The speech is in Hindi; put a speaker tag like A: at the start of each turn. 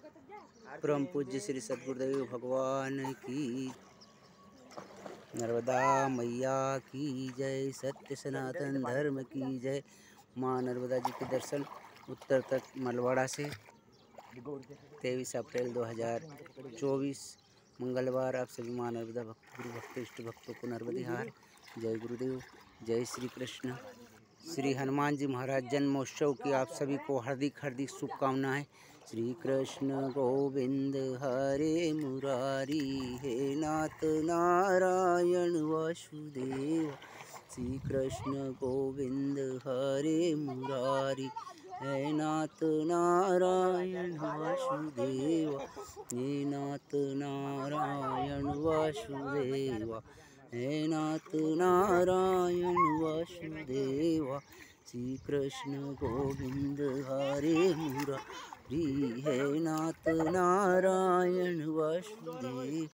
A: परम पूज्य श्री सद्गुरुदेव भगवान की, नर्मदा मैया की जय, सत्य सनातन धर्म की जय। माँ नर्मदा जी के दर्शन उत्तर तक मलवाड़ा से 23 अप्रैल 2024 मंगलवार। आप सभी माँ नर्मदा भक्त गुरु भक्त इष्ट भक्तों को नर्मदे हार। जय गुरुदेव, जय श्री कृष्ण। श्री हनुमान जी महाराज जन्मोत्सव की आप सभी को हार्दिक हार्दिक शुभकामनाएं। श्री कृष्ण गोविंद हरे मुरारी, हे नाथ नारायण वासुदेव। श्री कृष्ण गोविंद हरे मुरारी, हे नाथ नारायण वासुदेव, हे नाथ नारायण वासुदेव, हे नाथ नारायण वासुदेव। श्री कृष्ण गोविंद हरे मुरारी, हे नाथ नारायण वासुदेव।